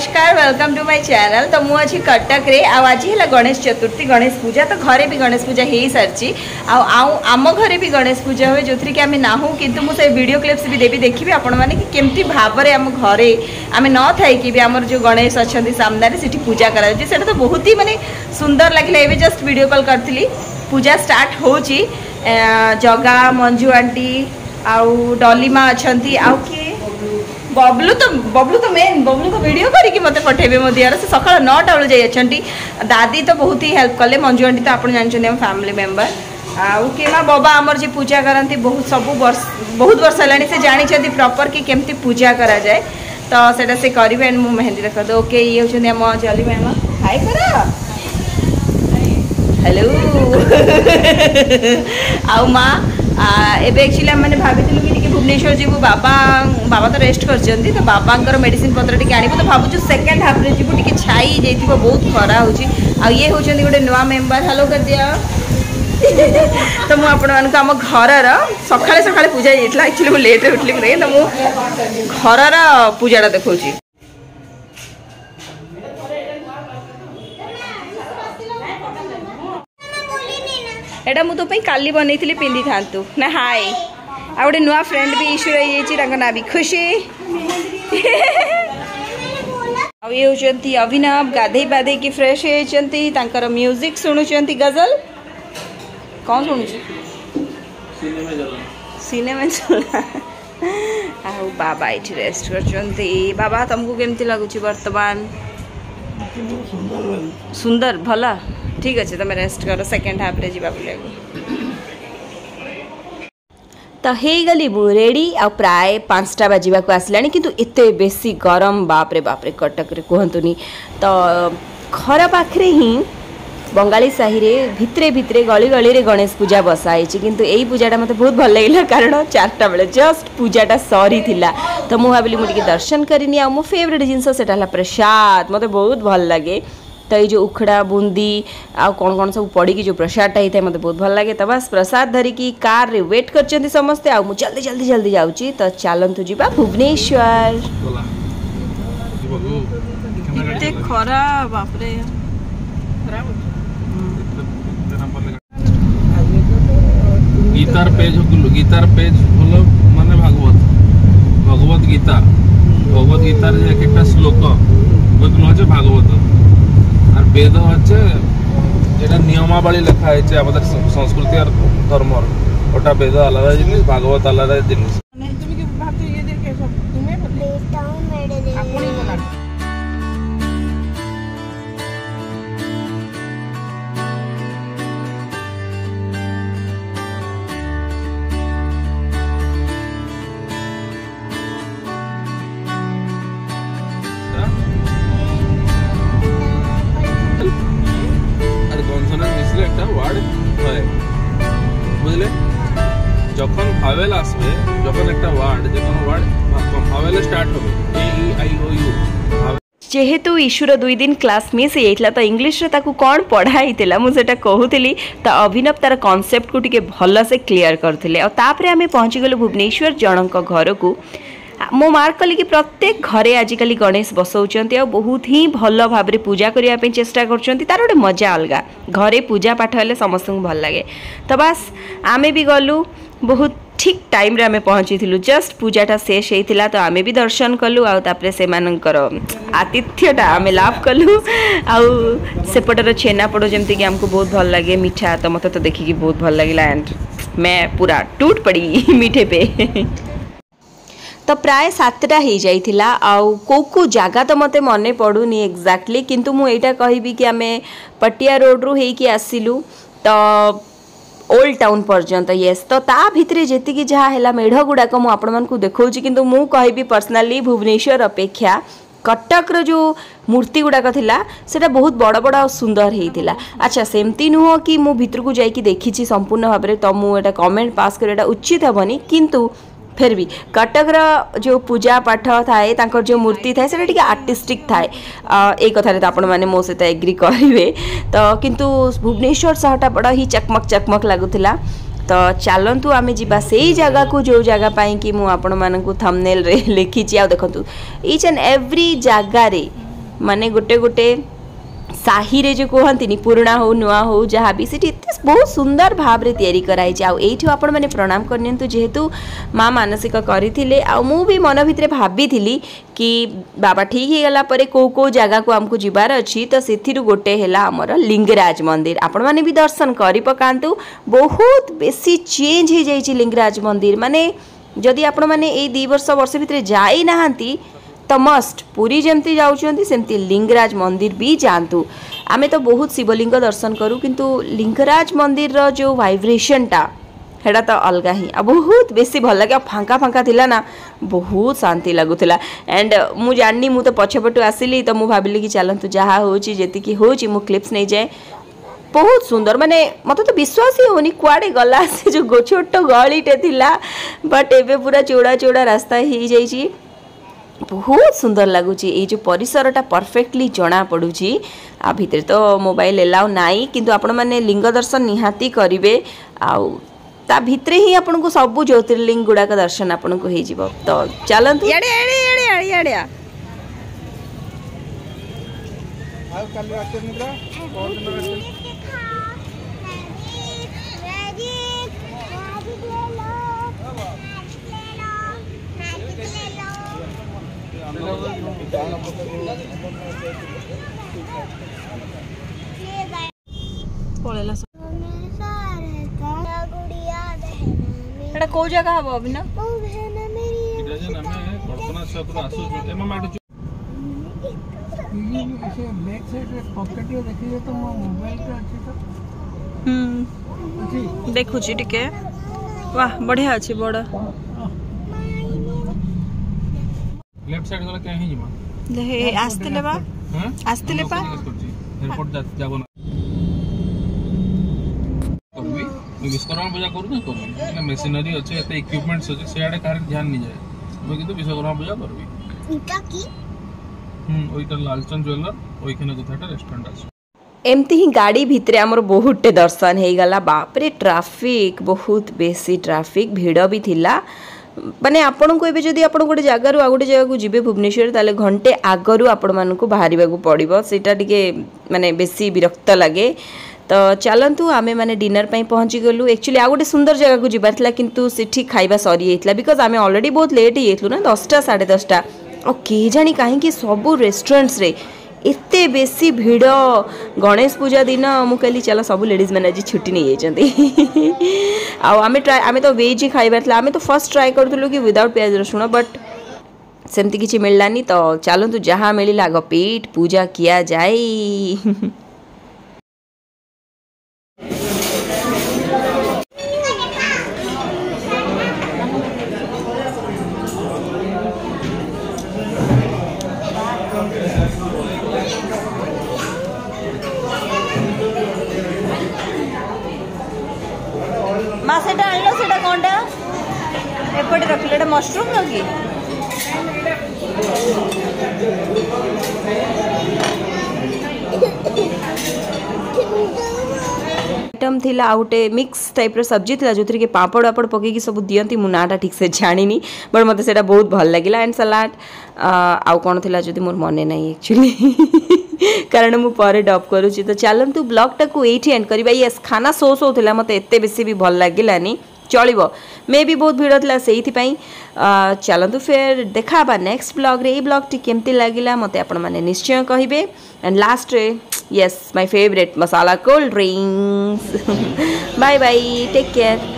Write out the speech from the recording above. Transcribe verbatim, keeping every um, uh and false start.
नमस्कार welcome to my channel. तो मुझे कटक रे आज है गणेश चतुर्थी गणेश पूजा। तो घरे भी गणेश पूजा हो सारी आम घरे भी गणेश पूजा हुए जो कि आम नाहू किंतु मुझे वीडियो क्लिप्स भी देवी देखिए आपण मैंने कि केमती भाव में आम घरे आम न थी भी आमर जो गणेश अच्छा सामने से पूजा करा तो बहुत ही माने सुंदर लगे। ये जस्ट वीडियो कॉल करी पूजा स्टार्ट हो जगा मंजू आंटी आउ डॉलीमा अच्छा आउ किए बबलू तो बबलू तो मेन बबलू को वीडियो करके मत पठेबे मो दियार से सकाळ नौटा बेलू जाइछंती। दादी तो बहुत ही हेल्प कले मंजू आंटी तो आपण जानछन्ती हम फैमिली मेंबर आउ केमा बाबा हमर जे पूजा करंती बहुत सब वर्ष बहुत वर्ष लानी से जानी छथि प्रॉपर कि केमती पूजा करा जाए तो सेटा से करिवे एंड मु मेहंदी रख दो। ओके ये होछन हम जली मैम हाय करा हेलो आउ मां एबे एक्चुअली मैंने भाभी कि भुवनेश्वर जीवु बाबा बाबा तो रेस्ट कर तो बाबा मेडिसिन पत्र टी आनी तो भावुँ सेकेंड हाफ रे जीवु टी छाई जाइए बहुत खरा हो ये होती गोटे नुआ मेम्बर हेलो कर दिया तो मुझे आम घर सकाଳେ सकाଳେ पूजा जाइए एक्चुअली मुझे लेट उठली तो मुझे घर पूजाटा देखा एटा मु तो काली बनई पिंधि था ना हाय आ गोटे नुआ फ्रेंड भी इश्यू रही ना भी खुशी ये होती अभिनव गाधे बाधे की फ्रेश होती म्यूजिक शुणुंट गजल कौन शुणु सिनेमा चला आ बाबा ये रेस्ट कर बाबा तुमको केमती लगुच बर्तमान सुंदर भला ठीक अच्छे तुम रेस्ट कर सेकेंड हाफ रे जीवा बुले तो हे गली मु रेडी आ प्राय पांचटा बाजिबा को आसलानी किंतु एते बेसी गरम बाप रे बाप रे कटक रे कहतुनी तो घर पाखरे ही बंगाली साही रे भितरे भितरे गली गली रे गणेश पूजा बसाई किंतु एई पूजाटा मते बहुत भल लागला कारण चारटा बेले जस्ट पूजाटा सरी थिला तो मु भाबिली मु टिके दर्शन करिनी आ मो फेवरेट जिंस सेटा हला प्रसाद मते बहुत भल लागे। तो ये जो उखड़ा बूंदी आ कौन कौन सब पड़ी जो प्रसादटा होता है मतलब बहुत भल लगे। तो बस प्रसाद धरिकी कार रे वेट कर समस्ते आ जल्दी जल्दी जल्दी जाऊँगी तो चलतु जीवा भुवनेश्वर खरा बापरे गीतार पेज गीतार पेज बोलो माने भागवत भगवत गीता भगवत गीतार एक एकटा श्लोक बोलो भागवत और वेद हे जेटा नियमावली लिखा है आम संस्कृति और धर्म गोटा वेद आलादा जिनिस भागवत आलादा जिनिस बुझले जखन भावेल आसबे जखन एक वार्ड जखन वार्ड भावेल स्टार्ट होबे ए ई आई ओ यू जेहेतु इशूर दुई दिन क्लास मिस होता तो इंग्लीश रे ताकू कौन पढ़ाई मुझे कहूली तो अभिनव तार कॉन्सेप्ट को टिके भल से क्लियर करते और तापर आम पहुँची गलु भुवनेश्वर जनक घर को मो मार्क कली कि प्रत्येक घरे आजिकल गणेश बसौंट और बहुत ही भल भाव में पूजा करने चेष्टा कर तार गोटे मजा अलग घरे पूजा पाठ हेल्ले समस्त भल लगे। तो बस आमे भी गलु बहुत ठीक टाइम रे आमे पहुँची थिलु जस्ट पूजाटा शेष होता तो आमे भी दर्शन कलु आउे से आतिथ्यटा आमे लाभ कलु आउ सेपटर छेनापोड़ जमती कि आमको बहुत भल लगे मीठा तो मत तो देखिकी बहुत भल लगे एंड मैं पूरा टूट पड़ी मीठे पे। तो प्राय सातटा हो जाइथिला आउ को को जगह तो मते मने पड़ुनी एक्जाक्टली किंतु मु एटा कहबी कि आमे पटिया रोड रु हेकी आसिलु तो ओल्ड टाउन पर्यंत येस तो ता भितरे जेतिकी जहा हैला मेढ गुडाक मु आपण मानकु देखौची किंतु मु कहबी पर्सनली भुवनेश्वर अपेक्षा कटक रो जो मूर्ति गुडाक थिला सेटा बहुत बड़ बड़ और सुंदर हेइतिला। अच्छा सेमती नुह कि मु भितर को जाई कि देखिछि संपूर्ण भाव में तो मु एटा कमेंट पास करैटा उचित हेबनी किंतु फिर भी कटक जो पूजा पाठ थाए तांकर जो मूर्ति थाए सेटा टिके आर्टिस्टिक थाए ए कथा रे तो आपण माने मो सहित एग्री करिवे तो किंतु भुवनेश्वर सहटा बड़ा ही चकमक चकमक लागुथिला। तो चलतु आम जा से जगह को जो जगह पाई कि मु आपण मानकु थंबनेल रे लिखिछि आ देखंतु ईच एंड एवरी जगह रे माने गोटे गोटे साही रे जो कहती पुराणा हो नुआ हो जहाँ भी सीटी बहुत सुंदर भाव में तैयारी कराई आठू आपण मैंने प्रणाम करनी जेहेतु माँ मानसिक करते मु भी मन भितर भाभी थी कि बाबा ठीक हो गला परे को को जगह को आमको जीवार अच्छी तो से गोटे है आमर लिंगराज मंदिर आपण मैंने भी दर्शन कर पकातु बहुत बेसी चेंज हो जाइए लिंगराज मंदिर माने जदि आपण मैंने ये दी वर्ष वर्ष भितर जाई नहांती तो मस्ट पुरी जमती जाऊँगी सेमती लिंगराज मंदिर भी जातु आमे तो बहुत शिवलिंग दर्शन करूँ किंतु लिंगराज मंदिर रो जो वाइब्रेशन टा हेड़ा तो अलग ही आ बहुत बेसी भल लगे फांका फांका थिला ना बहुत शांति लगुला एंड मु जानी मु तो पछपटू आसिली तो मु भाविली कि चलतु जहाँ होची जेतिकी होची मु क्लिप्स नहीं जाए बहुत सुंदर माने मत तो विश्वास ही होनी कुआड़े गला से जो छोट गलीटे थिला बट एबे पूरा चौड़ा चौड़ा रास्ता ही जाइए बहुत सुंदर लगुच ये जो परिसरटा परफेक्टली जना पड़ुची आ भितर तो मोबाइल एलाउ नाई किंतु आपण माने लिंग दर्शन निहाती करिवे आउ ता भितरे ही आपन को सब ज्योतिर्लिंग गुड़ा का दर्शन आपन को हे जीवो तो चलंतु याडे याडे याडे याडे याडे आ कल रात निद्रा बहुत दिन एटा को जगह हबो अभी ना इटा जे नामे कल्पना छक आसु एमा माडु ऐसे बैक साइड रे पॉकेट रे देखिए तो मो मोबाइल पे अछि तो हम अछि देखु छी टिके वाह बढ़िया अछि बड़ा लेफ्ट साइड गला कहीं जिमा ले आस्ते लेबा हां आस्ते लेबा एयरपोर्ट जा जाबो ना करबी मैं विश्वकर्मा पूजा करू ना करू ना मशीनरी अच्छे एते इक्विपमेंट्स अच्छे से आडे कार ध्यान नहीं जाए मैं किंतु विश्वकर्मा पूजा करबी इटा की हम ओइटा लालचंद ज्वेलर ओइखने कथाटा रेस्टोरेंट आछ एमती ही गाड़ी भितरे आमर बहुते दर्शन हो गला बापरे ट्राफिक बहुत बेसी ट्राफिक भिड़ भी थिला माने आपण को एबे जदी आपण गोटे जगार आ गोटे जगह को जीवे भुवनेश्वर ताले घंटे आगरू आपण मानकु बाहरिबा को पड़िबो सेटा टिके माने बेसी विरक्त लगे तो चलतु आमे माने डिनर पाई पहुँची गलु एक्चुअली आ गोटे सुंदर जगह को जीवार थिला किंतु सेठी खाइबा सरी जाइतला बिकॉज आमे ऑलरेडी बहुत लेट हो ना दसटा साढ़े दसटा और के जानी कहीं सबू रेस्टोरेंट्स रे एते बेसी भिड़ गणेश पूजा दिन मु कहली चलो सब लेडीज मैंने आज छुट्टी नहीं जाती आमे ट्राए आमे तो वेज ही खाइबार आमे तो फर्स्ट ट्राए करूँ कि विदाउट प्याज रसुण बट सेमती किसी मिललानी तो चलतु जहाँ मिलला आग पेट पूजा किया जाए माँ से आनलो से कौनटा एपटे रखले मशरूम लगी आइटम थिला आउटे मिक्स टाइप रो सब्जी थिला जोथि के पापड़ वापड़ पके की सब दियंती मु नाटा ठीक से जानिनी बट मते सेटा बहुत भल लागिला एंड सलाड आउ कोन थिला जदि मोर मने नाही एक्चुअली कारण मु परे डॉप करूची तो चलंतु ब्लॉग टाकू एठी एंड करबा यस खाना सो सो थिला मते एते बेसी भी भल लागिलानी चलो मे भी बहुत भिड़ था से चलतु फिर देखा नेक्स्ट ब्लॉग रे ब्लॉग टी केमती लगिला मते आपण माने निश्चय कहिबे एंड लास्ट रे yes my favourite masala cold drinks bye bye take care.